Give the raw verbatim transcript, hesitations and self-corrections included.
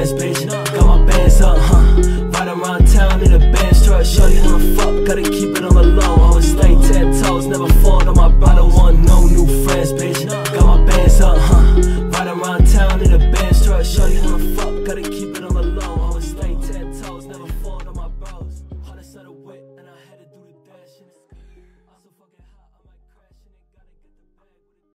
bands, bitch. Got my bands up, huh? Ride around town in a Benz truck. Shorty wanna fuck, gotta keep it on the low.